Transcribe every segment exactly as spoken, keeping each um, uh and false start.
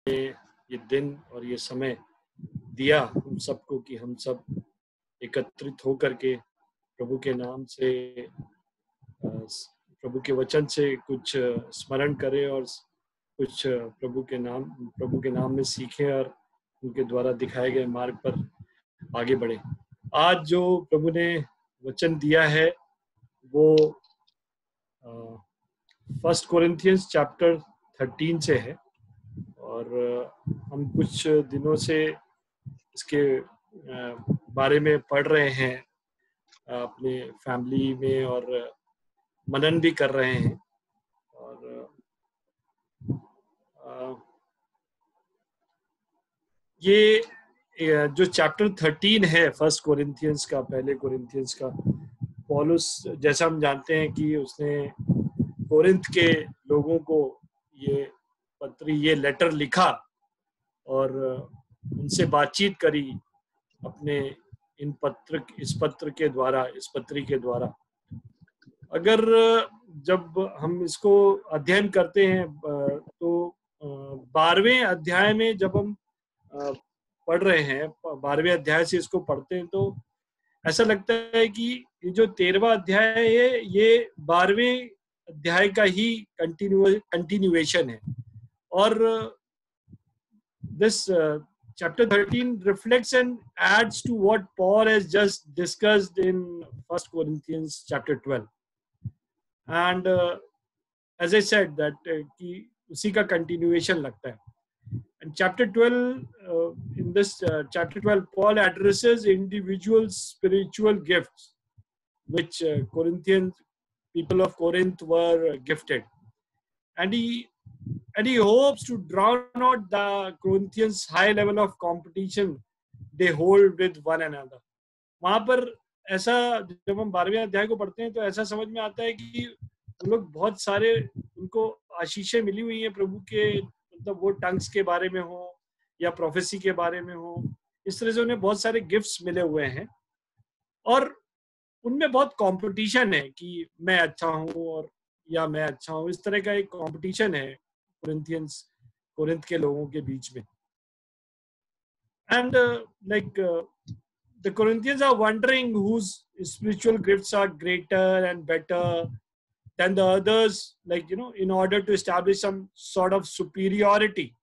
ये दिन और ये समय दिया हम सबको कि हम सब एकत्रित होकर के प्रभु के नाम से, प्रभु के वचन से कुछ स्मरण करें और कुछ प्रभु के नाम प्रभु के नाम में सीखें और उनके द्वारा दिखाए गए मार्ग पर आगे बढ़े। आज जो प्रभु ने वचन दिया है वो फर्स्ट कोरिंथियंस चैप्टर थर्टीन से है और हम कुछ दिनों से इसके बारे में पढ़ रहे हैं अपने फैमिली में और मनन भी कर रहे हैं। और ये जो चैप्टर थर्टीन है फर्स्ट कोरिंथियंस का, पहले कोरिंथियंस का, पौलुस जैसा हम जानते हैं कि उसने कोरिंथ के लोगों को ये पत्री ये लेटर लिखा और उनसे बातचीत करी अपने इन पत्र इस पत्र के द्वारा इस पत्री के द्वारा। अगर जब हम इसको अध्ययन करते हैं तो बारहवें अध्याय में जब हम पढ़ रहे हैं, बारहवें अध्याय से इसको पढ़ते हैं तो ऐसा लगता है कि ये जो तेरहवां अध्याय है ये बारहवें अध्याय का ही कंटिन्यू कंटिन्यूएशन है। और this chapter thirteen reflects and adds to what Paul has just discussed in First Corinthians chapter twelve. And uh, as I said that uh, कि उसी का continuation लगता है। And chapter twelve, uh, in this uh, chapter twelve, Paul addresses individual spiritual gifts which uh, Corinthians people of Corinth were gifted, and he and he hopes to drown out the Corinthians' high level of competition they hold with one another. वहाँ पर ऐसा जब हम बारहवें अध्याय को पढ़ते हैं तो ऐसा समझ में आता है कि उन लोग बहुत सारे उनको आशीषें मिली हुई हैं प्रभु के, मतलब वो टंग्स के बारे में हो या प्रोफेसी के बारे में हो, इस तरह से उन्हें बहुत सारे गिफ्ट्स मिले हुए हैं और उनमें बहुत कंपटीशन है कि मैं अच्छा हूँ और या मैं अच्छा हूँ, इस तरह का एक कंपटीशन है कोरिंथियंस कोरिंथ के लोगों के बीच में। And like the Corinthians are wondering whose spiritual gifts are greater and better than the others, like you know, in order to establish some sort of superiority.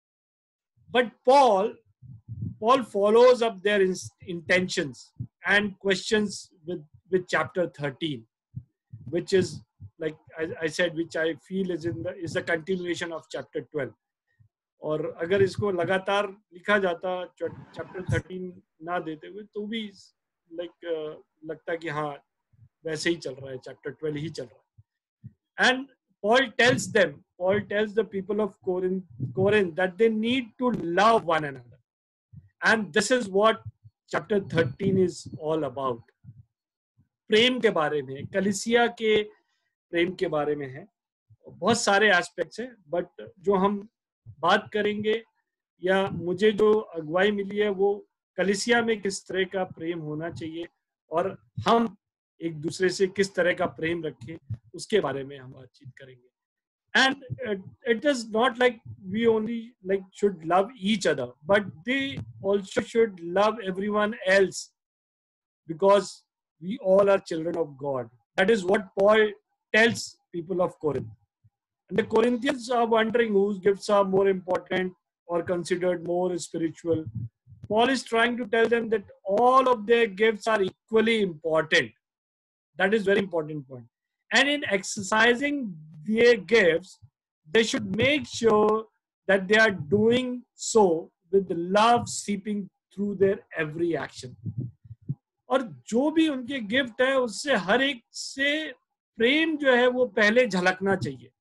But Paul Paul follows up their intentions and questions with with chapter thirteen, which is like I, I said, which I feel is in the is the continuation of chapter twelve. और अगर इसको लगातार लिखा जाता chapter thirteen ना देते हुए तो भी लाइक like, uh, लगता कि हाँ वैसे ही चल रहा है, चैप्टर ट्वेल्व ही चल रहा है। And Paul tells them, Paul tells the people of Corinth, Corinth that they need to love one another, and this is what chapter thirteen is all about. प्रेम के बारे में, कलीसिया के प्रेम के बारे में है। बहुत सारे एस्पेक्ट्स हैं, बट जो हम बात करेंगे या मुझे जो अगुवाई मिली है वो कलीसिया में किस तरह का प्रेम होना चाहिए और हम एक दूसरे से किस तरह का प्रेम रखें उसके बारे में हम बातचीत करेंगे। And it is not like we only like should love each other, but they also should love everyone else because we all are children of God. That is what Paul tells people of Corinth. And the Corinthians are wondering whose gifts are more important or considered more spiritual. Paul is trying to tell them that all of their gifts are equally important. That is very important point. And in exercising their gifts, they should make sure that they are doing so with the love seeping through their every action. और जो भी उनके gift है उससे हर एक से प्रेम जो है वो पहले झलकना चाहिए।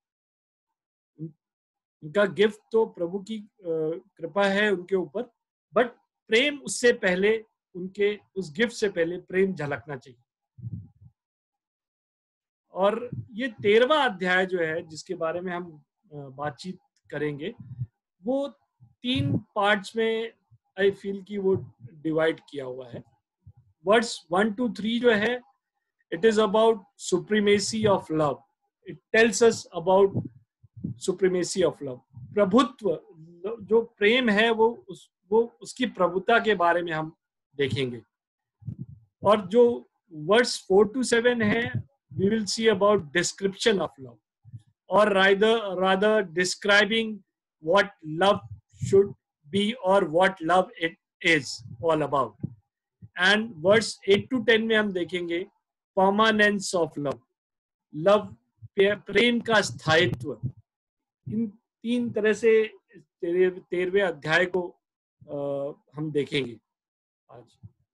उनका गिफ्ट तो प्रभु की कृपा है उनके ऊपर, बट प्रेम उससे पहले, उनके उस गिफ्ट से पहले प्रेम झलकना चाहिए। और ये तेरहवां अध्याय जो है जिसके बारे में हम बातचीत करेंगे वो तीन पार्ट्स में आई फील कि वो डिवाइड किया हुआ है। वर्ड्स वन टू थ्री जो है it is about supremacy of love, it tells us about supremacy of love, प्रभुत्व, जो प्रेम है वो उस वो उसकी प्रभुता के बारे में हम देखेंगे। और जो वर्स फोर टू सेवन है, we will see about description of love, और rather rather describing what love should be और what love it is all about. And verse eight to ten में हम देखेंगे परमानेंस ऑफ लव, लव प्रेम का स्थायित्व। इन तीन तरह से तेरहवें अध्याय को आ, हम देखेंगे आज।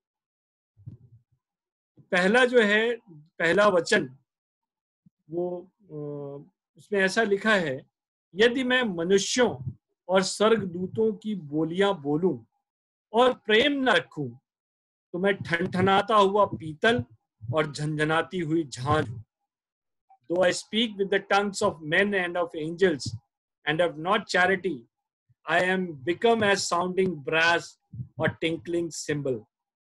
पहला जो है, पहला वचन, वो उसमें ऐसा लिखा है, यदि मैं मनुष्यों और स्वर्गदूतों की बोलियां बोलूं और प्रेम न रखूं तो मैं ठनठनाता हुआ पीतल और झंझनाती हुई झांझ हूं। Though I speak with the tongues of men and of angels and have not charity, I am become as sounding brass or tinkling cymbal.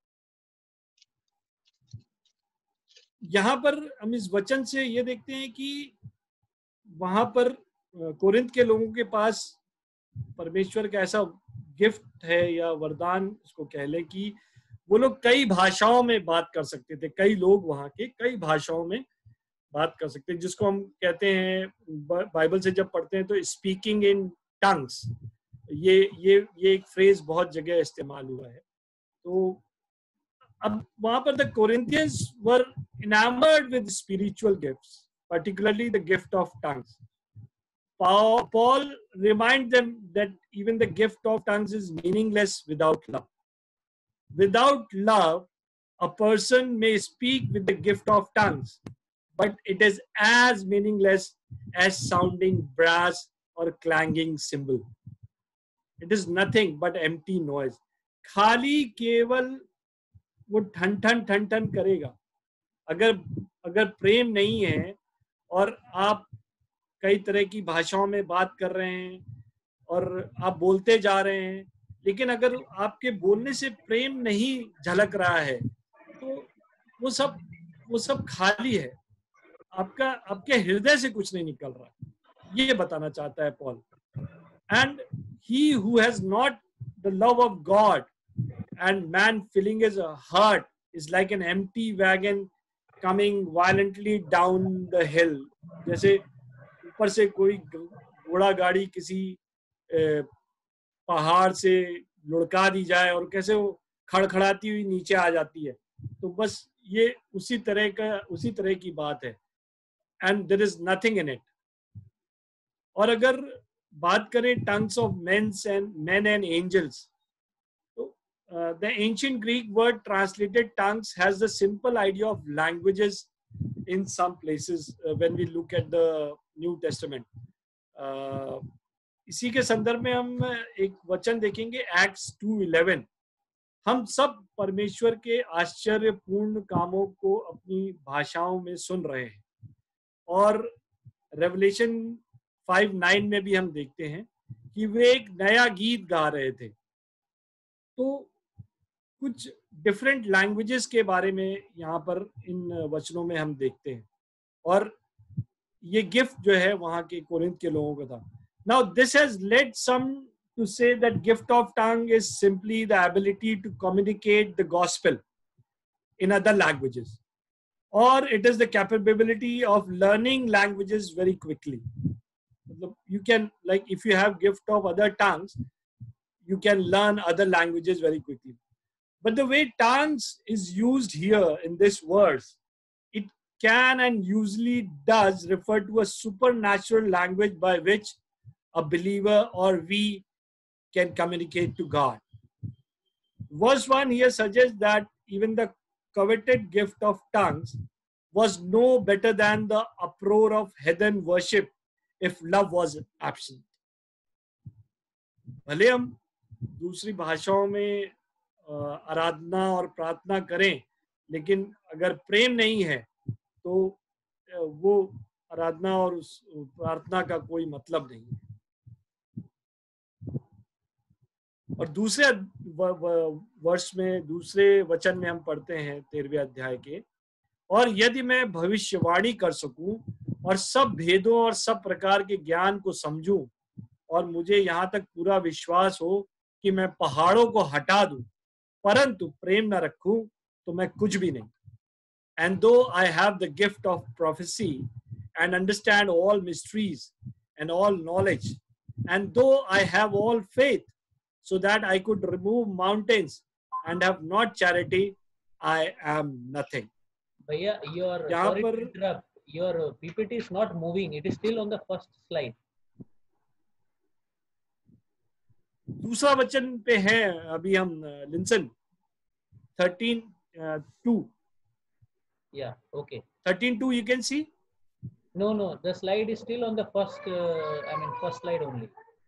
यहाँ पर हम इस वचन से ये देखते हैं कि वहां पर कोरिंथ के लोगों के पास परमेश्वर का ऐसा गिफ्ट है या वरदान इसको कह लें कि वो लोग कई भाषाओं में बात कर सकते थे। कई लोग वहां के कई भाषाओं में बात कर सकते हैं, जिसको हम कहते हैं, बाइबल से जब पढ़ते हैं तो स्पीकिंग इन टंग्स, ये ये ये एक फ्रेज बहुत जगह इस्तेमाल हुआ है। तो अब वहां पर the Corinthians were enamored with spiritual gifts, particularly the gift of tongues. Paul, Paul reminds them that even the gift of tongues is meaningless without love. Without love, a person may speak with the gift of tongues, but it is as meaningless as sounding brass or clanging cymbal. It is nothing but empty noise. खाली केवल वो ठन ठन ठन ठन करेगा। अगर अगर प्रेम नहीं है और आप कई तरह की भाषाओं में बात कर रहे हैं और आप बोलते जा रहे हैं, लेकिन अगर आपके बोलने से प्रेम नहीं झलक रहा है तो वो सब वो सब खाली है। आपका आपके हृदय से कुछ नहीं निकल रहा, ये बताना चाहता है Paul. And he who has not the love of God and man feeling his heart is like an empty wagon coming violently down the hill. जैसे ऊपर से कोई घोड़ा गाड़ी किसी पहाड़ से लुढ़का दी जाए और कैसे वो खड़खड़ाती हुई नीचे आ जाती है, तो बस ये उसी तरह का उसी तरह की बात है। And there is nothing in it. और अगर बात करें tongues of mens and men and angels, तो the ancient Greek word translated tongues has the simple idea of languages in some places when we look at the New Testament. इसी के संदर्भ में हम एक वचन देखेंगे, एक्ट्स टू इलेवन। हम सब परमेश्वर के आश्चर्यपूर्ण कामों को अपनी भाषाओं में सुन रहे हैं। और रेवलेशन फाइव नाइन में भी हम देखते हैं कि वे एक नया गीत गा रहे थे। तो कुछ डिफरेंट लैंग्वेजेस के बारे में यहाँ पर इन वचनों में हम देखते हैं, और ये गिफ्ट जो है वहां के कोरिंथ के लोगों का था। Now this has led some to say that gift of tongue is simply the ability to communicate the gospel in other languages, or it is the capability of learning languages very quickly. You can, like, if you have gift of other tongues, you can learn other languages very quickly. But the way tongues is used here in this verse, it can and usually does refer to a supernatural language by which a believer or we can communicate to God. Verse one here suggests that even the coveted gift of tongues was no better than the uproar of heathen worship if love was absent. भले हम दूसरी भाषाओं में आराधना और प्रार्थना करें, लेकिन अगर प्रेम नहीं है तो वो आराधना और उस प्रार्थना का कोई मतलब नहीं है। और दूसरे वर्ष में, दूसरे वचन में हम पढ़ते हैं तेरहवें अध्याय के, और यदि मैं भविष्यवाणी कर सकूं और सब भेदों और सब प्रकार के ज्ञान को समझूं और मुझे यहाँ तक पूरा विश्वास हो कि मैं पहाड़ों को हटा दूं, परंतु प्रेम न रखूं तो मैं कुछ भी नहीं. And though I have the gift of prophecy and understand all mysteries and all knowledge, and though I have all faith so that I could remove mountains and have not charity, I am nothing. Bhaiya, your यहाँ sorry पर to interrupt. Your P P T is not moving. It is still on the first slide. दूसरा वचन पे है अभी हम Linson thirteen two. Yeah. Okay. thirteen two you can see. No, no. The slide is still on the first. Uh, I mean, first slide only.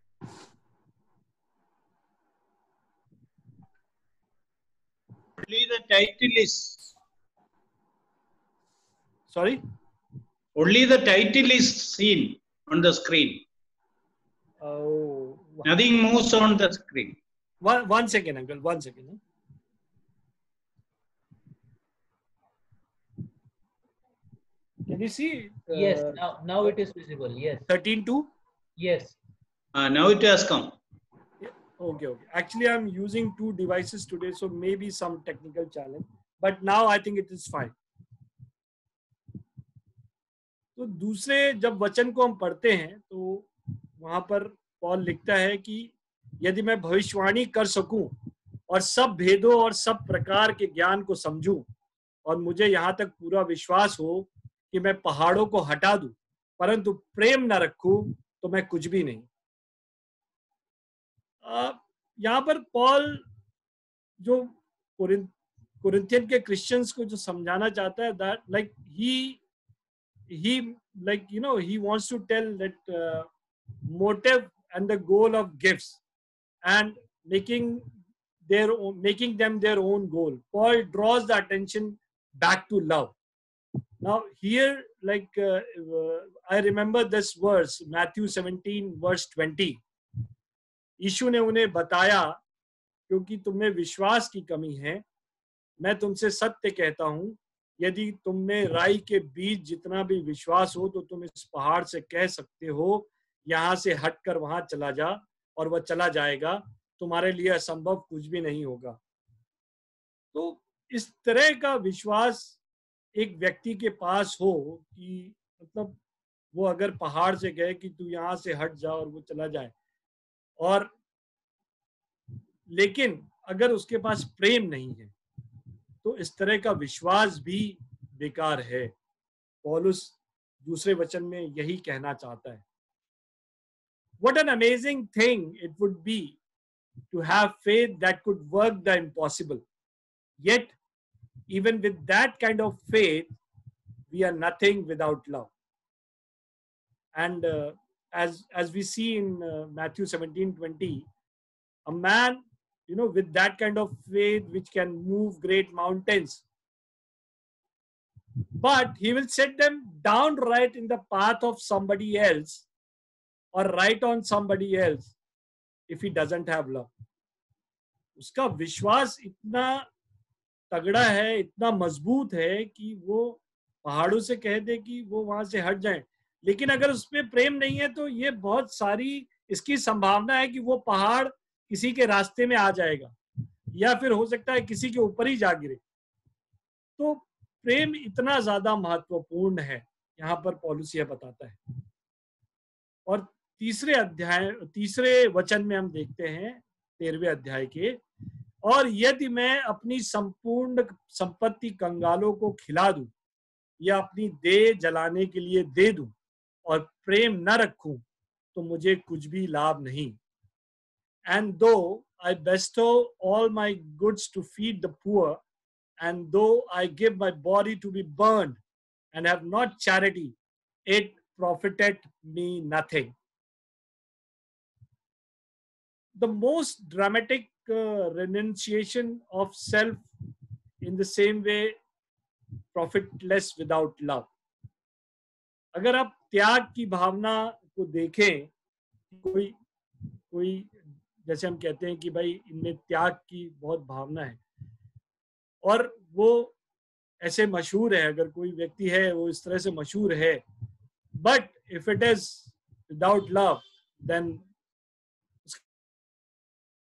Only the title is. Sorry. Only the title is seen on the screen. Oh. Nothing moves on the screen. One one second, uncle. One second. Huh? Can you see? Uh, Yes. Now, now it is visible. Yes. thirteen two. Yes. Uh, now it has come. Okay, okay. Actually, I'm using two devices today, so maybe some technical challenge. But now I think it is fine. तो दूसरे जब वचन को हम पढ़ते हैं तो वहां पर पॉल लिखता है कि यदि मैं भविष्यवाणी कर सकूं और सब भेदों और सब प्रकार के ज्ञान को समझूं और मुझे यहाँ तक पूरा विश्वास हो कि मैं पहाड़ों को हटा दूं, परंतु प्रेम न रखूं तो मैं कुछ भी नहीं. यहाँ पर पॉल जो कोरिंथियन के क्रिश्चियंस को जो समझाना चाहता है, that like he he like you know he wants to tell that uh, motive and the goal of gifts and making their own, making them their own goal. Paul draws the attention back to love. Now here, like uh, uh, I remember this verse, Matthew seventeen verse twenty. यीशु ने उन्हें बताया, क्योंकि तुम्हें विश्वास की कमी है, मैं तुमसे सत्य कहता हूं, यदि तुम में राई के बीज जितना भी विश्वास हो तो तुम इस पहाड़ से कह सकते हो यहां से हटकर वहां चला जा, और वह चला जाएगा. तुम्हारे लिए असंभव कुछ भी नहीं होगा. तो इस तरह का विश्वास एक व्यक्ति के पास हो कि मतलब वो अगर पहाड़ से कहे कि तू यहां से हट जा और वो चला जाए, और लेकिन अगर उसके पास प्रेम नहीं है तो इस तरह का विश्वास भी बेकार है. पौलुस दूसरे वचन में यही कहना चाहता है. What an amazing thing it would be to have faith that could work the impossible. Yet, even with that kind of faith, we are nothing without love. And uh, as as we see in uh, Matthew seventeen twenty, a man, you know, with that kind of faith which can move great mountains, but he will set them down right in the path of somebody else or right on somebody else if he doesn't have love. उसका विश्वास इतना तगड़ा है, इतना मजबूत है कि वो पहाड़ों से कह दे कि वो वहां से हट जाएं, लेकिन अगर उसमें प्रेम नहीं है तो ये बहुत सारी इसकी संभावना है कि वो पहाड़ किसी के रास्ते में आ जाएगा या फिर हो सकता है किसी के ऊपर ही जा गिरे. तो प्रेम इतना ज्यादा महत्वपूर्ण है, यहाँ पर पौलुस यह बताता है. और तीसरे अध्याय तीसरे वचन में हम देखते हैं तेरहवें अध्याय के, और यदि मैं अपनी संपूर्ण संपत्ति कंगालों को खिला दूं या अपनी देह जलाने के लिए दे दूं और प्रेम न रखूं तो मुझे कुछ भी लाभ नहीं. And though I bestow all my goods to feed the poor, and though I give my body to be burned and have not charity, it profiteth me nothing. The most dramatic uh, renunciation of self in the same way profitless without love. अगर आप त्याग की भावना को देखें, कोई कोई जैसे हम कहते हैं कि भाई इनमें त्याग की बहुत भावना है, और वो ऐसे मशहूर है, अगर कोई व्यक्ति है वो इस तरह से मशहूर है, but if it is without love then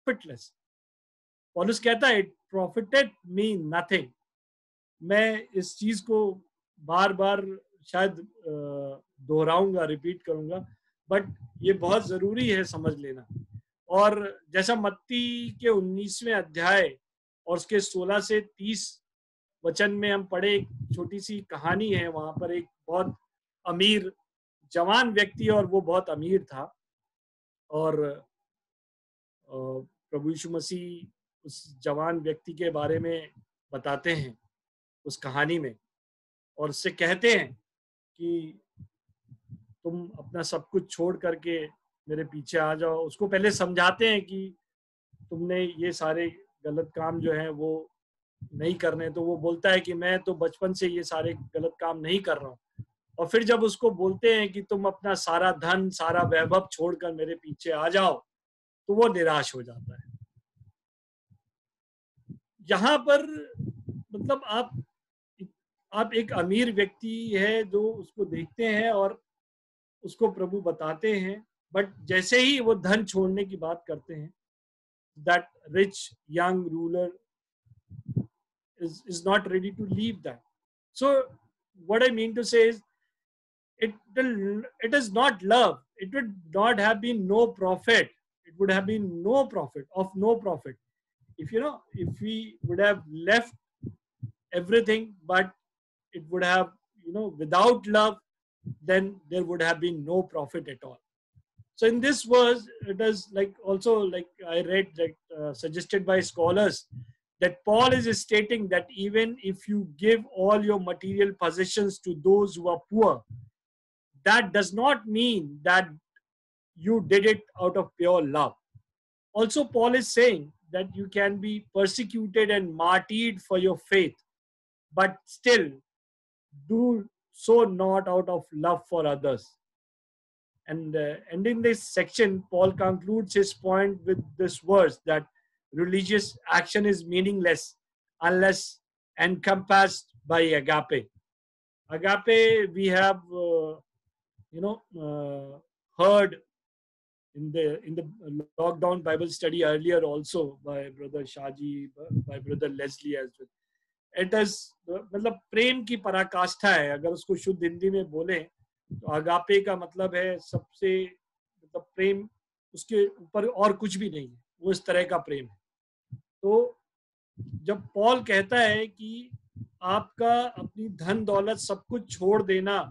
profitless. पौलुस कहता है it profited me nothing. मैं इस चीज को बार बार शायद दोहराऊंगा, रिपीट करूंगा, बट ये बहुत जरूरी है समझ लेना. और जैसा मत्ती के उन्नीसवें अध्याय और उसके सोलह से तीस वचन में हम पढ़े, एक छोटी सी कहानी है. वहां पर एक बहुत अमीर जवान व्यक्ति, और वो बहुत अमीर था, और प्रभु यीशु मसीह उस जवान व्यक्ति के बारे में बताते हैं उस कहानी में, और उससे कहते हैं कि तुम अपना सब कुछ छोड़ करके मेरे पीछे आ जाओ. उसको पहले समझाते हैं कि तुमने ये सारे गलत काम जो है वो नहीं करने. तो वो बोलता है कि मैं तो बचपन से ये सारे गलत काम नहीं कर रहा हूँ. और फिर जब उसको बोलते हैं कि तुम अपना सारा धन, सारा वैभव छोड़कर मेरे पीछे आ जाओ, तो वो निराश हो जाता है. यहाँ पर मतलब आप आप एक अमीर व्यक्ति है जो उसको देखते हैं और उसको प्रभु बताते हैं, बट जैसे ही वो धन छोड़ने की बात करते हैं, that rich young ruler is is not ready to leave that. So what I mean to say is, it will, it is not love. It would not have been no profit. It would have been no profit of no profit. If you know, if we would have left everything, but it would have, you know, without love, then there would have been no profit at all. So in this verse, it is like also like I read, like uh, suggested by scholars, that Paul is stating that even if you give all your material possessions to those who are poor, that does not mean that you did it out of pure love. Also, Paul is saying that you can be persecuted and martyred for your faith, but still do so not out of love for others. And uh, ending this section, Paul concludes his point with this verse that religious action is meaningless unless encompassed by agape. Agape, we have, uh, you know, uh, heard in the in the lockdown Bible study earlier also by Brother Shaji, by Brother Leslie as well. It is, मतलब प्रेम की पराकाष्ठा है. अगर उसको शुद्ध हिंदी में बोले तो अगापे का मतलब है सबसे, मतलब प्रेम उसके ऊपर और कुछ भी नहीं है, वो इस तरह का प्रेम है. तो जब पॉल कहता है कि आपका अपनी धन दौलत सब कुछ छोड़ देना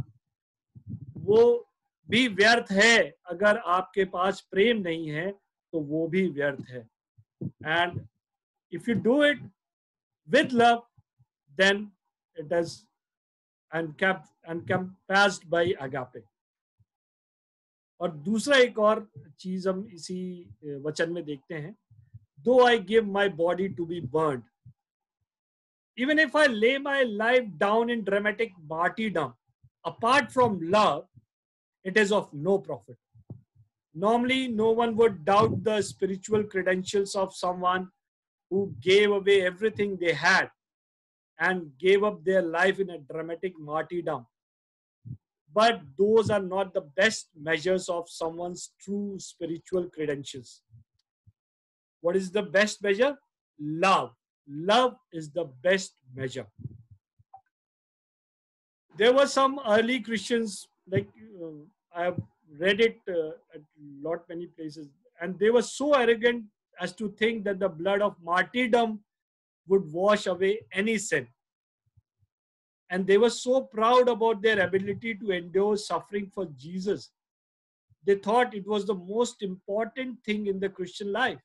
वो भी व्यर्थ है, अगर आपके पास प्रेम नहीं है तो वो भी व्यर्थ है. And if you do it with love, then it is encompassed by agape. और दूसरा एक और चीज हम इसी वचन में देखते हैं, though I give my body to be burned, even if I lay my life down in dramatic martyrdom, apart from love, it is of no profit. Normally, no one would doubt the spiritual credentials of someone who gave away everything they had and gave up their life in a dramatic martyrdom. But those are not the best measures of someone's true spiritual credentials. What is the best measure? Love. Love is the best measure. There were some early Christians, like uh, I have read it uh, at lot many places, and they were so arrogant as to think that the blood of martyrdom would wash away any sin. And they were so proud about their ability to endure suffering for Jesus. They thought it was the most important thing in the Christian life.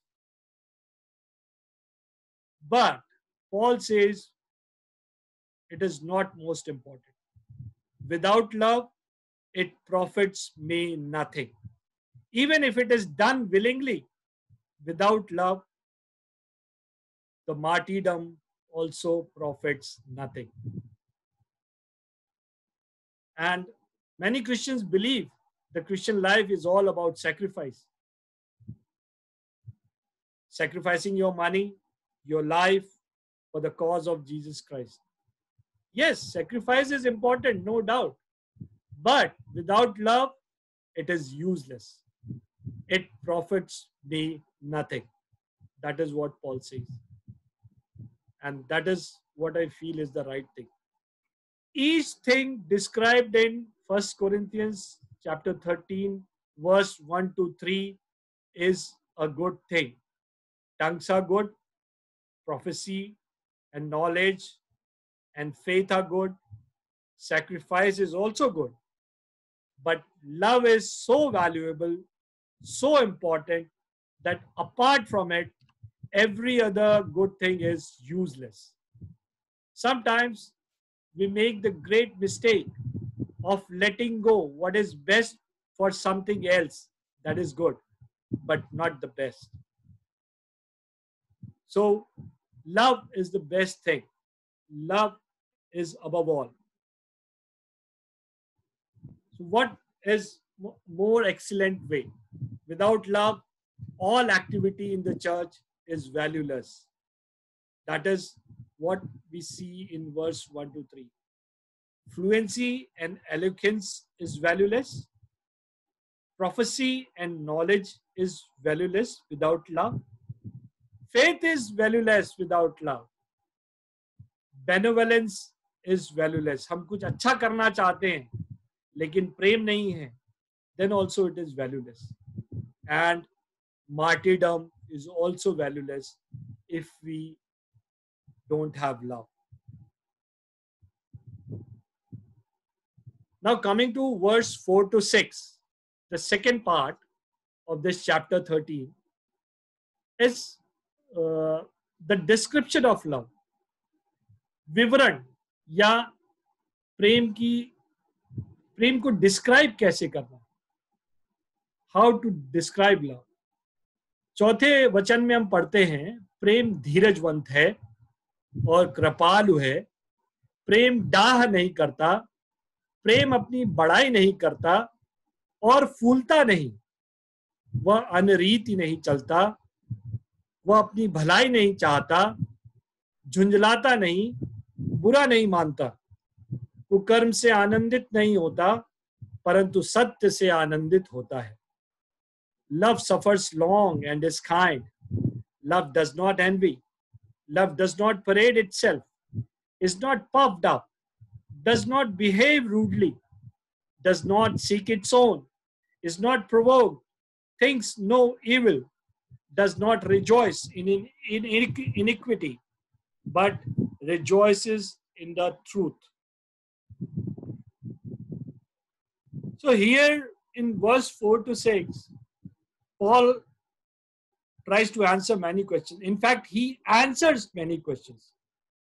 But Paul says it is not most important. Without love, it profits me nothing. Even if it is done willingly, without love, the martyrdom also profits nothing. And many Christians believe the Christian life is all about sacrifice. Sacrificing your money, your life for the cause of Jesus Christ. Yes, sacrifice is important, no doubt. But without love, it is useless. It profits me nothing. That is what Paul says. And that is what I feel is the right thing. Each thing described in First Corinthians chapter thirteen, verse one to three is a good thing. Tongues are good, prophecy and knowledge and faith are good, sacrifice is also good. But love is so valuable, so important, that apart from it, every other good thing is useless. Sometimes we make the great mistake of letting go what is best for something else that is good, but not the best. So, love is the best thing. Love is above all. So, what is more excellent way? Without love, all activity in the church is valueless. That is what we see in verse one to three. Fluency and eloquence is valueless. Prophecy and knowledge is valueless without love. Faith is valueless without love. Benevolence is valueless. हम कुछ अच्छा करना चाहते हैं, लेकिन प्रेम नहीं है, then also it is valueless. And martyrdom is also valueless if we don't have love. Now coming to verse four to six, the second part of this chapter thirteen is uh, the description of love. विवरण या प्रेम की प्रेम को describe कैसे करना, how to describe love. चौथे वचन में हम पढ़ते हैं, प्रेम धीरजवंत है और कृपालु है, प्रेम डाह नहीं करता, प्रेम अपनी बड़ाई नहीं करता और फूलता नहीं, वह अनरीति नहीं चलता, वह अपनी भलाई नहीं चाहता, झुंझलाता नहीं, बुरा नहीं मानता, कुकर्म से आनंदित नहीं होता, परंतु सत्य से आनंदित होता है. Love suffers long and is kind. Love does not envy. Love does not parade itself, is not puffed up, does not behave rudely, does not seek its own, is not provoked, thinks no evil, does not rejoice in, in, in iniquity, but rejoices in the truth. So here in verse four to six, Paul tries to answer many questions. In fact, he answers many questions.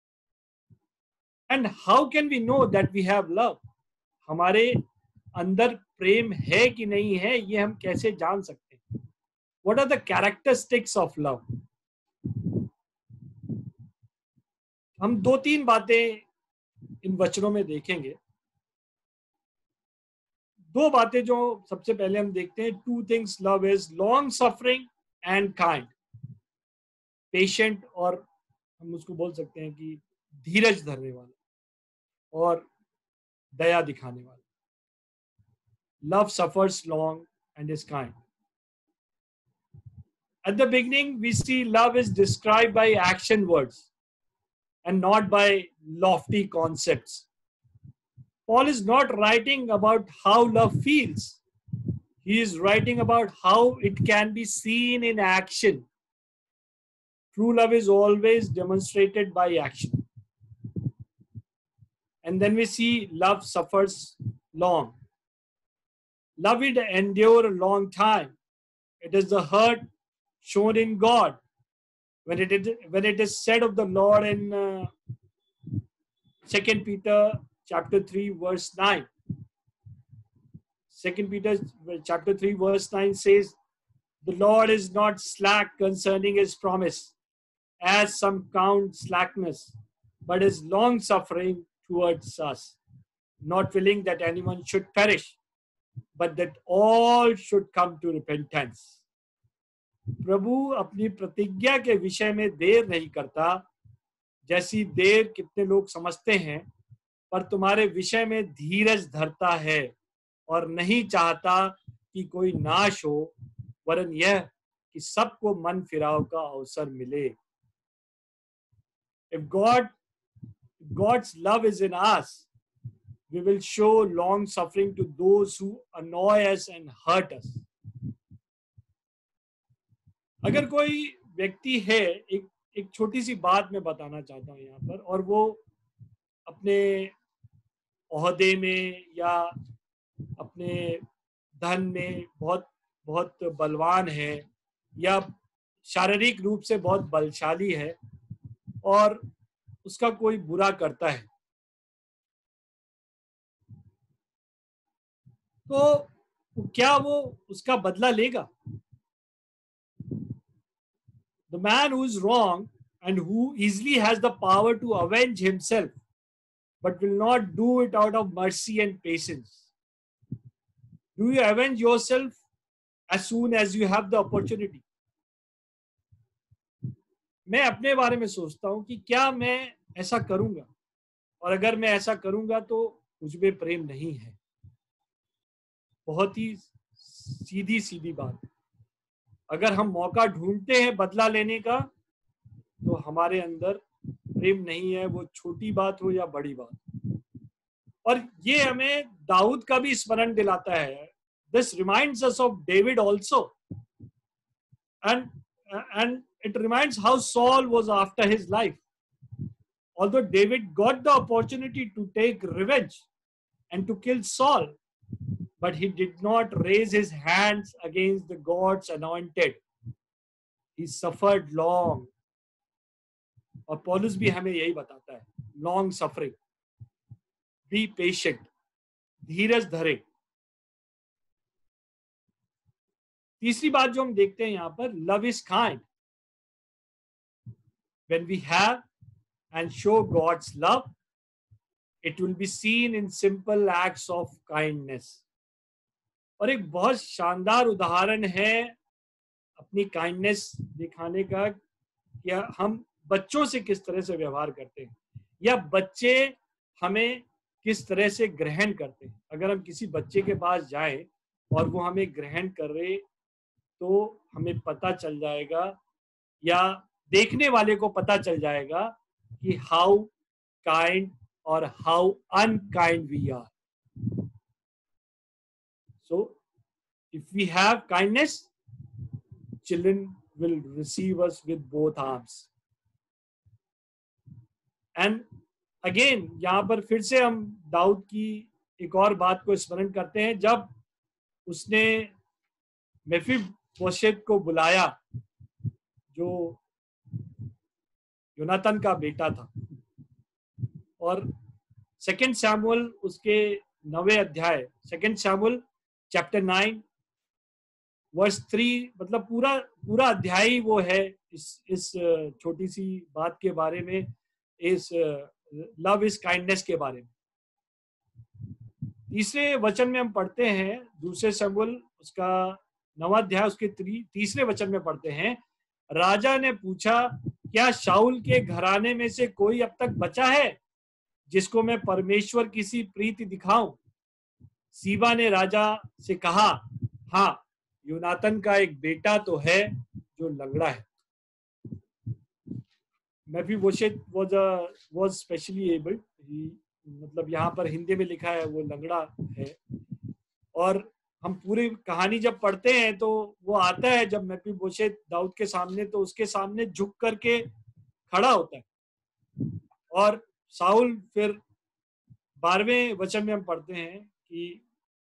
And how can we know that we have love? हमारे अंदर प्रेम है कि नहीं है, ये हम कैसे जान सकते हैं? What are the characteristics of love? हम दो तीन बातें इन वचनों में देखेंगे. दो बातें जो सबसे पहले हम देखते हैं, two things love is long suffering and kind. Patient, और हम उसको बोल सकते हैं कि धीरज धरने वाला और दया दिखाने वाला. Love suffers long and is kind. At the beginning, we see love is described by action words and not by lofty concepts. Paul is not writing about how love feels. He is writing about how it can be seen in action. True love is always demonstrated by action. And then we see love suffers long. Love will endure a long time. It is the hurt shown in God. When it is, when it is said of the Lord in uh, Second Peter chapter three verse nine. Second Peter chapter three verse nine says, the Lord is not slack concerning his promise, as some count slackness, but is long suffering towards us, not willing that anyone should perish, but that all should come to repentance. प्रभु अपनी प्रतिज्ञा के विषय में देर नहीं करता, जैसी देर कितने लोग समझते हैं, पर तुम्हारे विषय में धीरज धरता है और नहीं चाहता कि कोई नाश हो, वरन यह कि सबको मन फिराव का अवसर मिले। If God, God's love is in us, we will show long suffering to those who annoy us and hurt us. अगर कोई व्यक्ति है, एक एक छोटी सी बात मैं बताना चाहता हूँ यहाँ पर, और वो अपने ओहदे में या अपने धन में बहुत बहुत बलवान है या शारीरिक रूप से बहुत बलशाली है और उसका कोई बुरा करता है, तो क्या वो उसका बदला लेगा? The man who is wrong and who easily has the power to avenge himself, but will not do it out of mercy and patience. Do you avenge yourself as soon as you have the opportunity? मैं अपने बारे में सोचता हूं कि क्या मैं ऐसा करूंगा, और अगर मैं ऐसा करूंगा तो मुझ में प्रेम नहीं है। बहुत ही सीधी सीधी बात। अगर हम मौका ढूंढते हैं बदला लेने का, तो हमारे अंदर प्रेम नहीं है, वो छोटी बात हो या बड़ी बात। और ये हमें दाऊद का भी स्मरण दिलाता है। This reminds us of David also, and and it reminds how Saul was after his life. Although David got the opportunity to take revenge and to kill Saul, but he did not raise his hands against the God's anointed. He suffered long. और पौलुस भी हमें यही बताता है, long suffering. Be patient. धीरज धरे। तीसरी बात जो हम देखते हैं यहाँ पर, love is kind. When we have and show God's love, it will be seen in simple acts of kindness. और एक बहुत शानदार उदाहरण है अपनी काइंडनेस दिखाने का, कि हम बच्चों से किस तरह से व्यवहार करते हैं या बच्चे हमें किस तरह से ग्रहण करते हैं। अगर हम किसी बच्चे के पास जाएं और वो हमें ग्रहण कर रहे, तो हमें पता चल जाएगा या देखने वाले को पता चल जाएगा कि हाउ काइंड और how unkind we are. So, if we have kindness, children will receive us with both arms. And again, यहाँ पर फिर से हम दाऊद की एक और बात को स्मरण करते हैं, जब उसने मेफीबोशेत को बुलाया, जो योनातन का बेटा था। और सेकंड सैमुअल उसके नवे अध्याय, second Samuel chapter nine verse three, मतलब पूरा पूरा अध्याय वो है इस इस छोटी सी बात के बारे में, इस लव इज काइंडनेस के बारे में। तीसरे वचन में हम पढ़ते हैं, दूसरे सैमुअल उसका नवा अध्याय उसके तीसरे वचन में पढ़ते हैं, राजा ने पूछा, क्या शाऊल के घराने में से कोई अब तक बचा है जिसको मैं परमेश्वर किसी प्रीति दिखाऊं? सीबा ने राजा से कहा, हाँ, योनातन का एक बेटा तो है जो लंगड़ा है। मेफीबोशेत was a was specially able, मतलब यहाँ पर हिंदी में लिखा है वो लंगड़ा है। और हम पूरी कहानी जब पढ़ते हैं तो वो आता है जब मेफीबोशेत दाऊद के सामने, तो उसके सामने झुक करके खड़ा होता है। और साउल फिर बारहवें वचन में हम पढ़ते हैं कि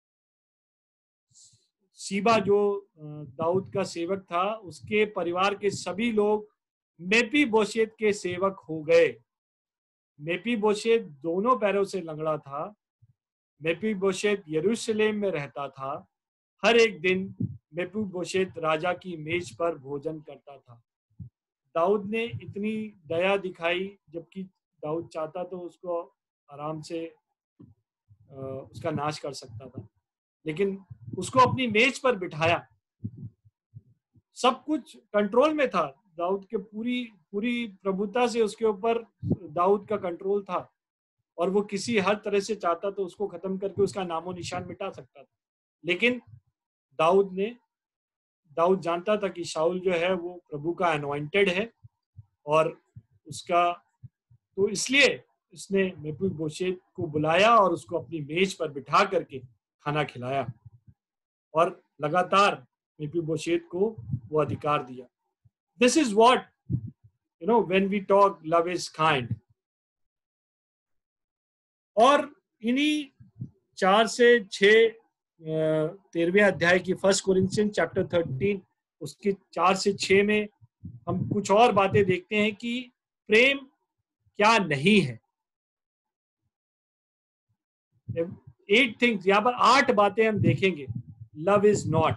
सीबा जो दाऊद का सेवक था, उसके परिवार के सभी लोग मेफीबोशेत के सेवक हो गए। मेफीबोशेत दोनों पैरों से लंगड़ा था। मेफीबोशेत यरूशलेम में रहता था। हर एक दिन मेफीबोशेत राजा की मेज पर भोजन करता था। दाऊद ने इतनी दया दिखाई, जबकि दाऊद चाहता तो उसको आराम से उसका नाश कर सकता था, लेकिन उसको अपनी मेज पर बिठाया। सब कुछ कंट्रोल में था दाऊद के, पूरी पूरी प्रभुता से उसके ऊपर दाऊद का कंट्रोल था, और वो किसी हर तरह से चाहता तो उसको खत्म करके उसका नामो निशान मिटा सकता था। लेकिन दाऊद ने दाऊद जानता था कि शाऊल जो है वो प्रभु का अनॉइंटेड है, और उसका तो इसलिए उसने मेफीबोशेत को बुलाया और उसको अपनी मेज पर बिठा करके खाना खिलाया, और लगातार मेफीबोशेत को वो अधिकार दिया. This is what you know when we talk love is kind. और इन्हीं चार से छह तेरहवें अध्याय की फर्स्ट कोरिंथियन चैप्टर थर्टीन, उसके चार से छह में हम कुछ और बातें देखते हैं कि प्रेम क्या नहीं है. एट थिंग्स, यहां पर आठ बातें हम देखेंगे. Love is not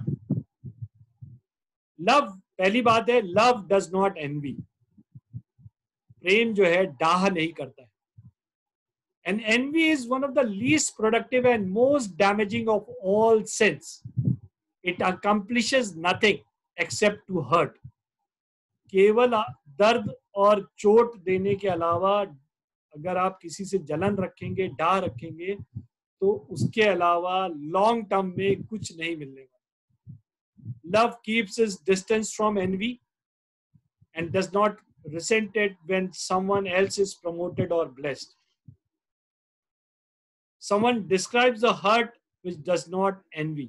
love. पहली बात है, लव डज नॉट एनवी. प्रेम जो है डाह नहीं करता है. And envy is one of the least productive and most damaging of all sins. It accomplishes nothing except to hurt. केवल दर्द और चोट देने के अलावा अगर आप किसी से जलन रखेंगे, डाह रखेंगे, तो उसके अलावा लॉन्ग टर्म में कुछ नहीं मिलने वाला. Love keeps its distance from envy and does not resent it when someone else is promoted or blessed. Someone describes a heart which does not envy.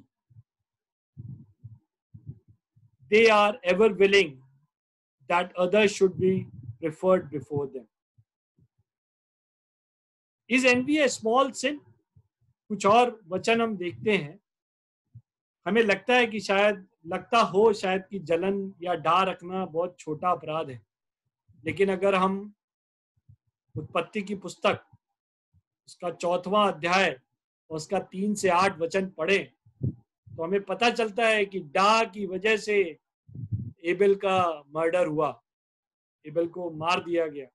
They are ever willing that others should be preferred before them. Is envy a small sin? कुछ और वचन हम देखते हैं. हमें लगता है कि शायद लगता हो शायद कि जलन या डाह रखना बहुत छोटा अपराध है, लेकिन अगर हम उत्पत्ति की पुस्तक उसका चौथवां अध्याय और उसका तीन से आठ वचन पढ़े तो हमें पता चलता है कि डाह की वजह से एबेल का मर्डर हुआ, एबेल को मार दिया गया.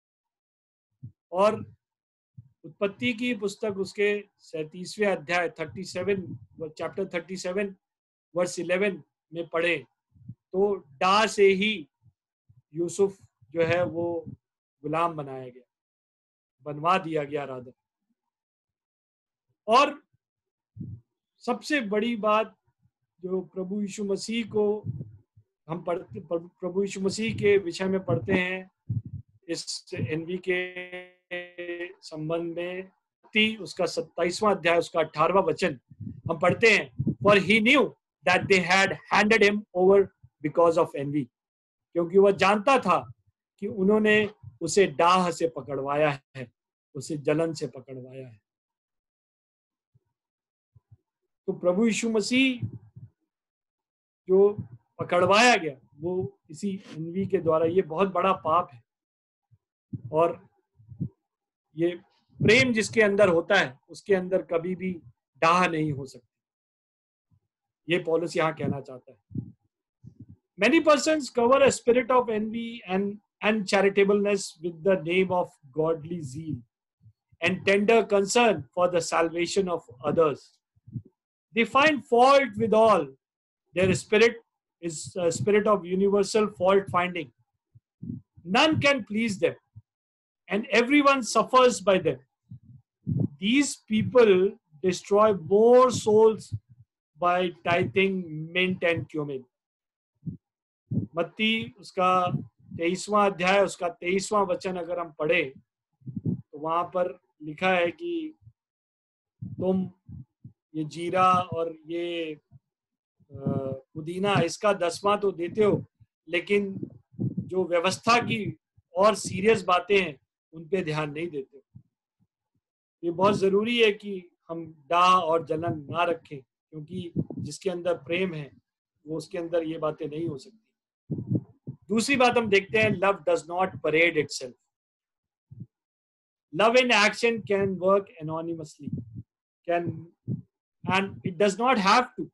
और उत्पत्ति की पुस्तक उसके सैंतीसवें अध्याय thirty seven chapter thirty seven verse eleven में पढ़े तो डाह से ही यूसुफ जो है वो गुलाम बनाया गया, बनवा दिया गया राधा. और सबसे बड़ी बात जो प्रभु यीशु मसीह को हम पढ़ते प्रभु यीशु मसीह के विषय में पढ़ते हैं इस एनवी के संबंध में, उसका सत्ताईसवां अध्याय उसका अठारहवां वचन हम पढ़ते हैं, for he knew that they had handed him over because of envy. क्योंकि वह जानता था कि उन्होंने उसे डाह से पकड़वाया है, उसे जलन से पकड़वाया है. तो प्रभु यीशु मसीह जो पकड़वाया गया वो इसी एनवी के द्वारा. ये बहुत बड़ा पाप है, और ये प्रेम जिसके अंदर होता है उसके अंदर कभी भी डाह नहीं हो सकती. ये पौलुस यहाँ कहना चाहता है. Many persons cover a spirit of envy and uncharitableness with the name of godly zeal and tender concern for the salvation of others. They find fault with all. Their spirit is a spirit of universal fault finding. None can please them, and everyone suffers by them. These people destroy more souls by tithing mint and cumin. मत्ती उसका तेईसवां अध्याय उसका तेईसवां वचन अगर हम पढ़े तो वहां पर लिखा है कि तुम ये जीरा और ये पुदीना इसका दसवां तो देते हो, लेकिन जो व्यवस्था की और सीरियस बातें हैं उन पे ध्यान नहीं देते. ये बहुत जरूरी है कि हम डाह और जलन ना रखें, क्योंकि जिसके अंदर प्रेम है वो उसके अंदर ये बातें नहीं हो सकती. दूसरी बात हम देखते हैं, love does not parade itself. Love in action can work anonymously, can and it does not have to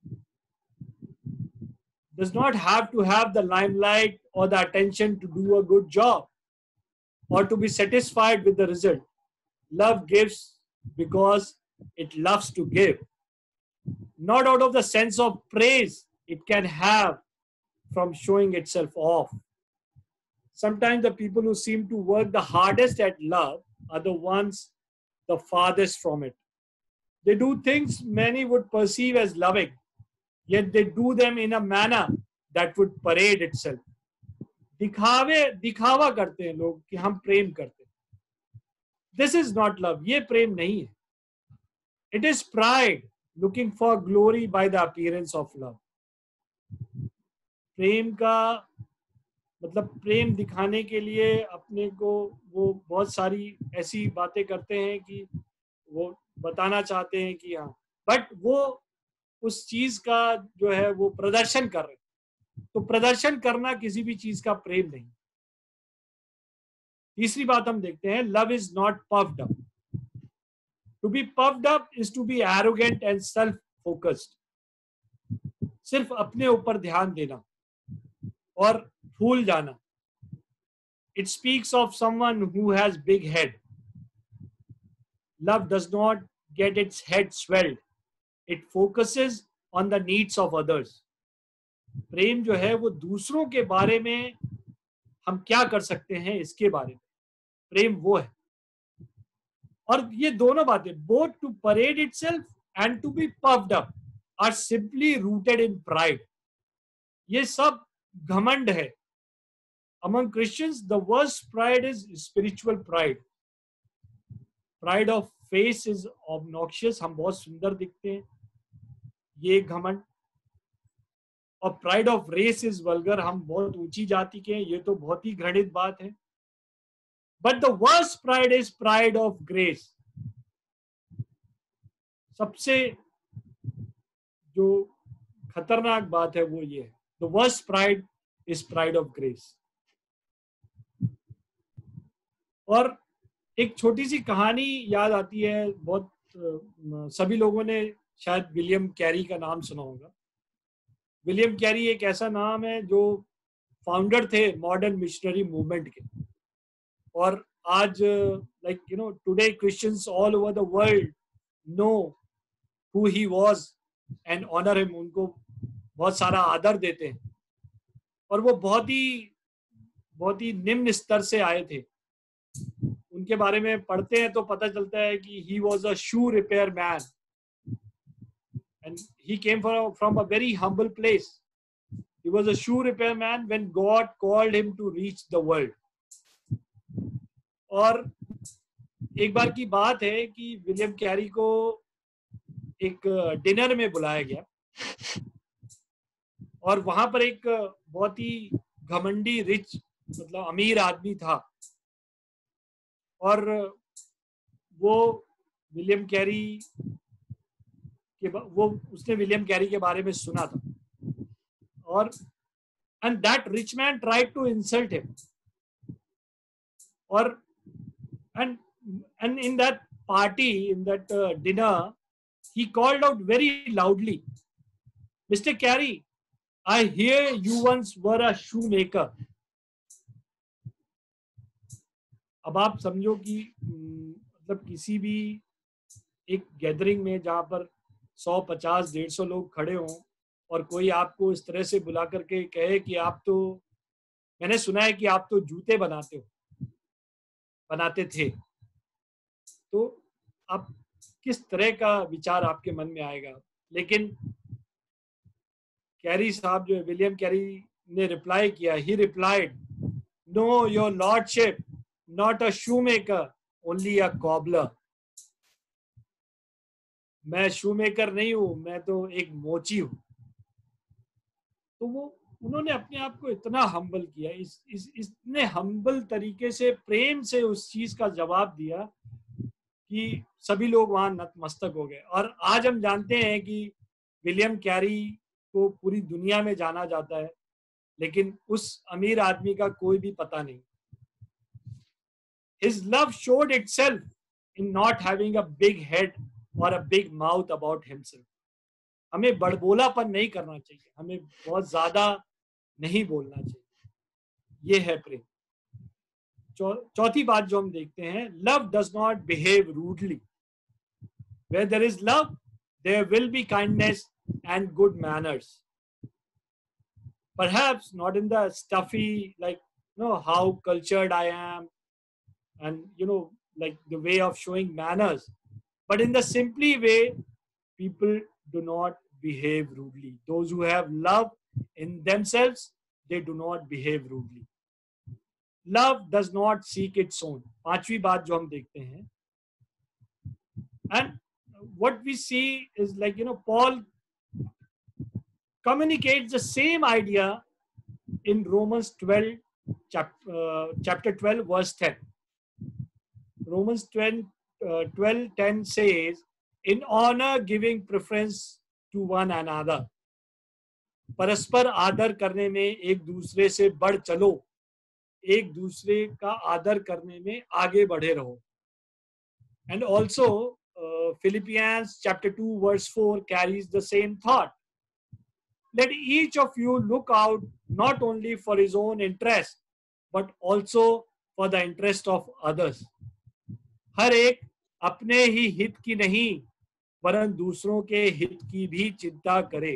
does not have to have the limelight or the attention to do a good job or to be satisfied with the result. Love gives because it loves to give, not out of the sense of praise it can have from showing itself off. Sometimes the people who seem to work the hardest at love are the ones the farthest from it. They do things many would perceive as loving, yet they do them in a manner that would parade itself. दिखावे दिखावा करते हैं लोग कि हम प्रेम करते हैं. This is not love. ये प्रेम नहीं है. It is pride looking for glory by the appearance of love. प्रेम का मतलब प्रेम दिखाने के लिए अपने को वो बहुत सारी ऐसी बातें करते हैं कि वो बताना चाहते हैं कि हाँ, बट वो उस चीज का जो है वो प्रदर्शन कर रहे हैं. तो प्रदर्शन करना किसी भी चीज का प्रेम नहीं. तीसरी बात हम देखते हैं, love is not puffed up. To be puffed up is to be arrogant and self focused. सिर्फ अपने ऊपर ध्यान देना और भूल जाना. It speaks of someone who has big head. Love does not get its head swelled. It focuses on the needs of others. प्रेम जो है वो दूसरों के बारे में हम क्या कर सकते हैं इसके बारे में. प्रेम वो है. और ये दोनों बातें, both to parade itself and to be puffed up, are simply rooted in pride. ये सब घमंड है. Among Christians, the worst pride is spiritual pride. Pride of face is obnoxious. हम बहुत सुंदर दिखते हैं, ये घमंड. और pride of race is vulgar. हम बहुत ऊंची जाति के हैं, ये तो बहुत ही घृणित बात है. But the worst pride is pride of grace. सबसे जो खतरनाक बात है वो ये है. The worst pride is pride of grace. और एक छोटी सी कहानी याद आती है. बहुत सभी लोगों ने शायद विलियम कैरी का नाम सुना होगा. विलियम कैरी एक ऐसा नाम है जो फाउंडर थे मॉडर्न मिशनरी मूवमेंट के. और आज like you know today Christians all over the world know who he was and honour him. उनको बहुत सारा आदर देते हैं. और वो बहुत ही बहुत ही निम्न स्तर से आए थे. उनके बारे में पढ़ते हैं तो पता चलता है कि he was a shoe repair man and he came from, from a very humble place. He was a shoe repair man when God called him to reach the world. और एक बार की बात है कि विलियम कैरी को एक dinner में बुलाया गया और वहां पर एक बहुत ही घमंडी रिच मतलब अमीर आदमी था. और वो विलियम कैरी के वो उसने विलियम कैरी के बारे में सुना था. और and that rich man tried to insult him. और and and in that party, in that dinner, he called out very loudly, Mister Carey, I hear you once were a shoemaker. अब आप समझो कि मतलब किसी भी एक गैदरिंग में जहां पर सौ पचास डेढ़ सौ लोग खड़े हों और कोई आपको इस तरह से बुला करके कहे कि आप तो, मैंने सुना है कि आप तो जूते बनाते हो बनाते थे, तो आप किस तरह का विचार आपके मन में आएगा. लेकिन कैरी साहब जो है, विलियम कैरी ने रिप्लाई किया. He replied, no your lordship, not a shoemaker, only a cobbler. मैं शूमेकर नहीं हूं, मैं तो एक मोची हूं. तो वो उन्होंने अपने आप को इतना हम्बल किया, इस, इस इतने हम्बल तरीके से प्रेम से उस चीज का जवाब दिया कि सभी लोग वहां नतमस्तक हो गए. और आज हम जानते हैं कि विलियम कैरी को पूरी दुनिया में जाना जाता है, लेकिन उस अमीर आदमी का कोई भी पता नहीं. His love showed itself in not having a big head or a big mouth about himself. हमें बड़बोलापन नहीं करना चाहिए, हमें बहुत ज्यादा नहीं बोलना चाहिए. ये है प्रेम. चौथी बात जो हम देखते हैं, love does not behave rudely. Where there is love there will be kindness and good manners. Perhaps not in the stuffy, like, you know, how cultured I am, and you know, like the way of showing manners, but in the simply way people do not behave rudely. Those who have love In themselves, they do not behave rudely. Love does not seek its own. पांचवी बात जो हम देखते हैं, and what we see is like, you know, Paul communicates the same idea in Romans twelve, chapter, uh, chapter twelve, verse ten. Romans twelve, uh, twelve ten says, in honor giving preference to one another. परस्पर आदर करने में एक दूसरे से बढ़ चलो, एक दूसरे का आदर करने में आगे बढ़े रहो. And also uh, Philippians chapter two verse four carries the same thought. Let each of you look out not only for his own interest but also for the interest of others. हर एक अपने ही हित की नहीं वरन दूसरों के हित की भी चिंता करे.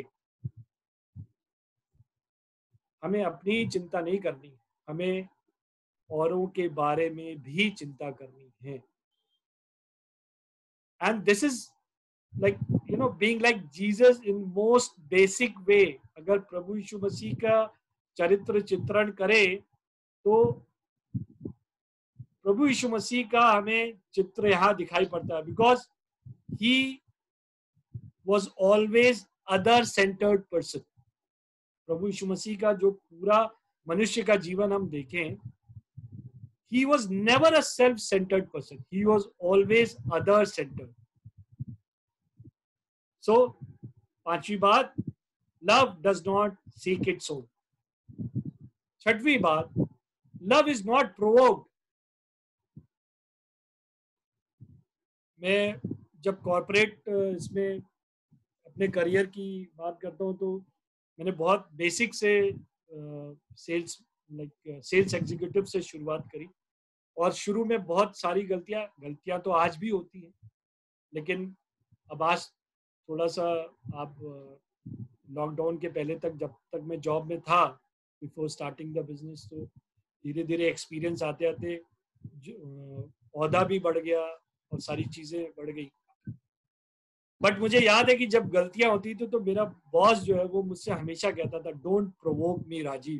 हमें अपनी चिंता नहीं करनी, हमें औरों के बारे में भी चिंता करनी है. And this is like, you know, being like Jesus in most basic way. अगर प्रभु यीशु मसीह का चरित्र चित्रण करें तो प्रभु यीशु मसीह का हमें चित्र यहाँ दिखाई पड़ता है. Because he was always other centered person. प्रभु यीशु मसीह का जो पूरा मनुष्य का जीवन हम देखें, he was never a self-centered person. He was always other-centered. So, पांचवी बात, love does not seek its own. छठवीं बात, love is not provoked. मैं जब कॉर्पोरेट इसमें अपने करियर की बात करता हूँ तो मैंने बहुत बेसिक से सेल्स लाइक सेल्स एग्जीक्यूटिव से शुरुआत करी और शुरू में बहुत सारी गलतियां गलतियां तो आज भी होती हैं, लेकिन अब आज थोड़ा सा आप लॉकडाउन के पहले तक जब तक मैं जॉब में था बिफोर स्टार्टिंग द बिजनेस, तो धीरे धीरे एक्सपीरियंस आते आते औहदा भी बढ़ गया और सारी चीज़ें बढ़ गई. बट मुझे याद है कि जब गलतियां होती थी तो मेरा बॉस जो है वो मुझसे हमेशा कहता था, डोंट प्रोवोक मी राजीव.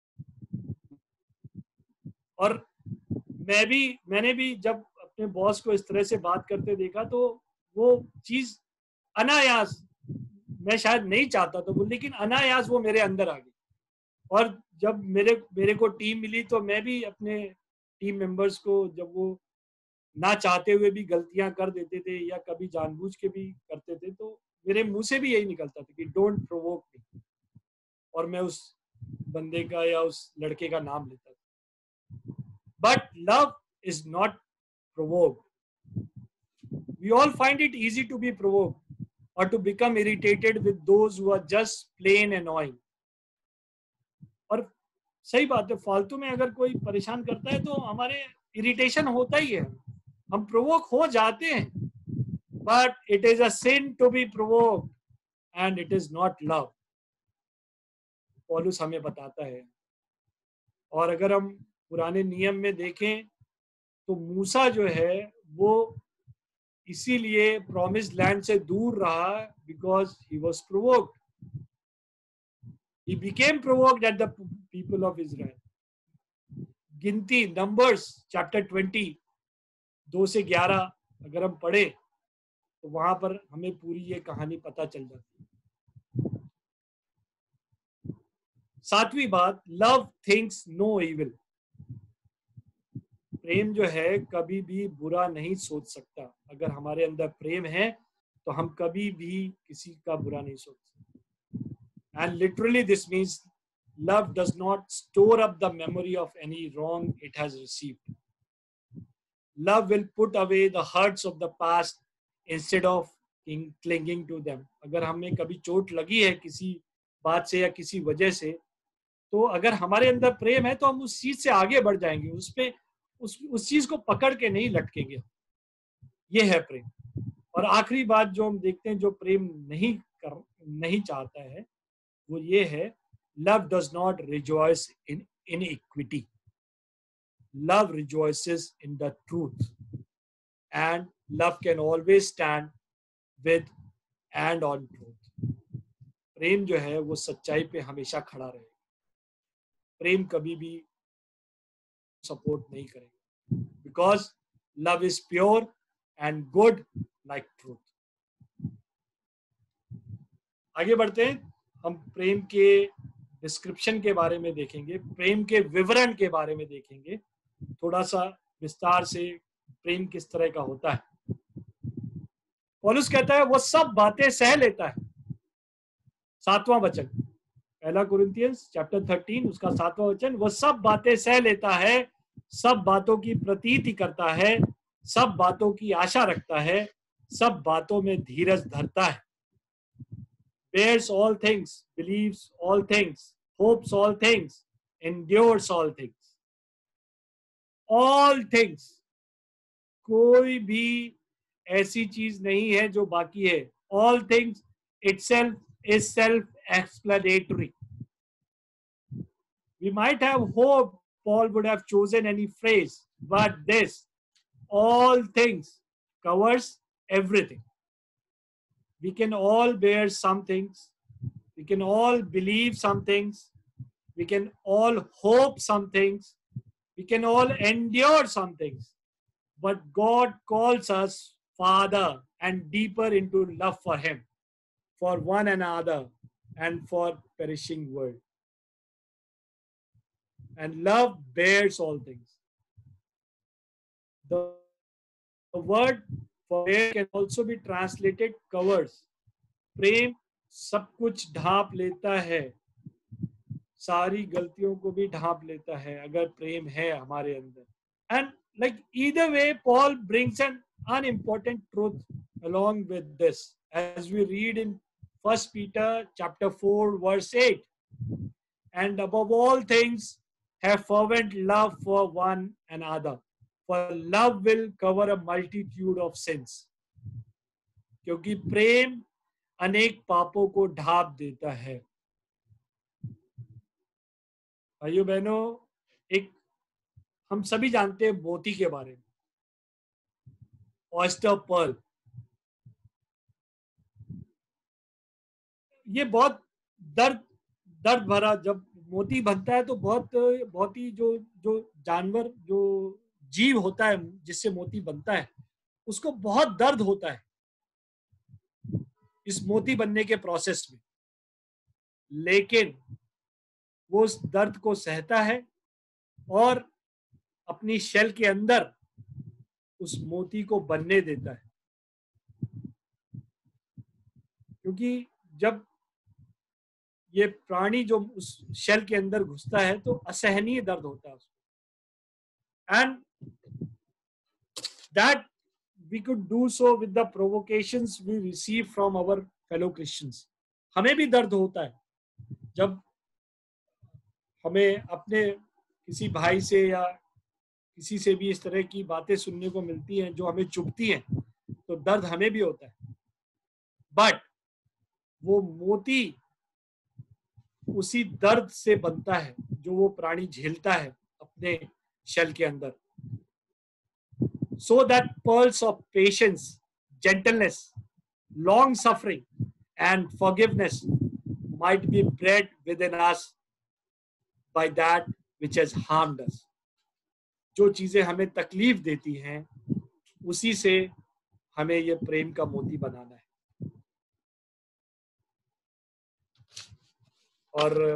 और मैं भी मैंने भी जब अपने बॉस को इस तरह से बात करते देखा तो वो चीज अनायास, मैं शायद नहीं चाहता था वो, लेकिन अनायास वो मेरे अंदर आ गई. और जब मेरे मेरे को टीम मिली तो मैं भी अपने टीम मेंबर्स को जब वो ना चाहते हुए भी गलतियां कर देते थे या कभी जानबूझ के भी करते थे तो मेरे मुंह से भी यही निकलता था कि डोंट प्रोवोक मी, और मैं उस बंदे का या उस लड़के का नाम लेता था. But love is not provoked. We all find it easy to be provoked और to become irritated with those who are just plain annoying. और सही बात है, फालतू में अगर कोई परेशान करता है तो हमारे इरिटेशन होता ही है, हम प्रोवोक हो जाते हैं. But it is a sin to be provoked and it is not love. पौलुस हमें बताता है. और अगर हम पुराने नियम में देखें तो मूसा जो है वो इसीलिए प्रॉमिस्ड लैंड से दूर रहा because he was provoked. He became provoked at the people of Israel. गिनती नंबर्स चैप्टर ट्वेंटी दो से ग्यारह अगर हम पढ़े तो वहां पर हमें पूरी ये कहानी पता चल जाती है. सातवीं बात, लव थिंक्स नो इविल. प्रेम जो है कभी भी बुरा नहीं सोच सकता. अगर हमारे अंदर प्रेम है तो हम कभी भी किसी का बुरा नहीं सोच सकते. And literally this means love does not store up the memory of any wrong it has received. Love will put away the hurts of the past instead of clinging to them. अगर हमें कभी चोट लगी है किसी बात से या किसी वजह से, तो अगर हमारे अंदर प्रेम है तो हम उस चीज से आगे बढ़ जाएंगे, उस पे उस उस चीज को पकड़ के नहीं लटकेंगे. ये है प्रेम. और आखिरी बात जो हम देखते हैं जो प्रेम नहीं कर नहीं चाहता है वो ये है, love does not rejoice in iniquity. Love rejoices in the truth, and love can always stand with and on truth. प्रेम जो है वो सच्चाई पे हमेशा खड़ा रहेगा। प्रेम कभी भी सपोर्ट नहीं करेगा, because love is pure and good like truth. आगे बढ़ते हैं, हम प्रेम के डिस्क्रिप्शन के बारे में देखेंगे, प्रेम के विवरण के बारे में देखेंगे, थोड़ा सा विस्तार से प्रेम किस तरह का होता है। पौलुस कहता है वो सब बातें सह लेता है। सातवां वचन, पहला कुरिन्थियंस चैप्टर थर्टीन उसका सातवां वचन, वो सब बातें सह लेता है, सब बातों की प्रतीति करता है, सब बातों की आशा रखता है, सब बातों में धीरज धरता है। bears all things, believes all things, hopes all things, endures all things. All things, कोई भी ऐसी चीज नहीं है जो बाकी है। All things itself is self-explanatory. We might have hoped Paul would have chosen any phrase, but this, all things, covers everything. We can all bear some things, we can all believe some things, we can all hope some things, we can all endure some things, but God calls us Father and deeper into love for Him, for one another, and for perishing world. And love bears all things. The, the word for bear can also be translated covers. प्रेम सब कुछ ढांप लेता है, सारी गलतियों को भी ढांप लेता है अगर प्रेम है हमारे अंदर। And like either way, Paul brings an unimportant truth along with this, as we read in First Peter chapter four verse eight. And above all things, have fervent love for one another, for love will cover a multitude of sins. क्योंकि प्रेम अनेक पापों को ढांप देता है। भाइयों बहनों, एक हम सभी जानते हैं मोती के बारे में, ऑयस्टर पर्ल। ये बहुत दर्द दर्द भरा, जब मोती बनता है तो बहुत बहुत ही जो जो जानवर जो जीव होता है जिससे मोती बनता है उसको बहुत दर्द होता है इस मोती बनने के प्रोसेस में, लेकिन वो उस दर्द को सहता है और अपनी शेल के अंदर उस मोती को बनने देता है। क्योंकि जब ये प्राणी जो उस शेल के अंदर घुसता है तो असहनीय दर्द होता है उसको। And that we could do so with the provocations we receive from our fellow Christians. हमें भी दर्द होता है जब हमें अपने किसी भाई से या किसी से भी इस तरह की बातें सुनने को मिलती हैं जो हमें चुभती हैं, तो दर्द हमें भी होता है। बट वो मोती उसी दर्द से बनता है जो वो प्राणी झेलता है अपने शेल के अंदर। So that pearls of patience, gentleness, long suffering, and forgiveness might be bred within us by that which has harmed us. जो चीजें हमें तकलीफ देती हैं उसी से हमें ये प्रेम का मोती बनाना है। और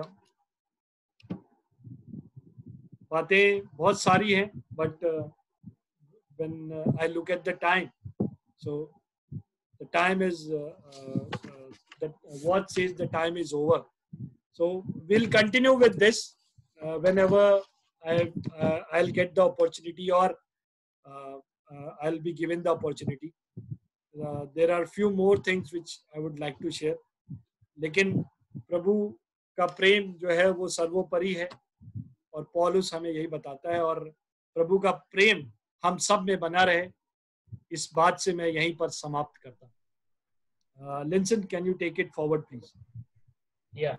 बातें बहुत सारी हैं, but when uh, I look at the time, so the time is uh, uh, the watch says the time is over. So we'll continue with this uh, whenever I uh, I'll get the opportunity, or uh, uh, I'll be given the opportunity. Uh, there are few more things which I would like to share, लेकिन प्रभु का प्रेम जो है वो सर्वोपरि है और पौलुस हमें यही बताता है, और प्रभु का प्रेम हम सब में बना रहे, इस बात से मैं यहीं पर समाप्त करता हूँ। Linson, can you take it forward please? Yeah.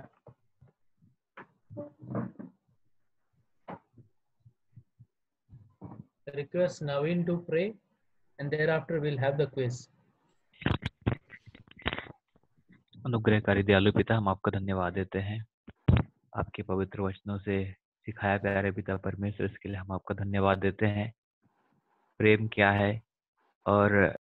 Request Naveen to pray, and thereafter we'll have the quiz. अनुग्रहकारी दयालु पिता, हम आपका धन्यवाद देते हैं आपके पवित्र वचनों से सिखाया प्यारे पिता परमेश्वर, इसके लिए हम आपका धन्यवाद देते हैं। प्रेम क्या है और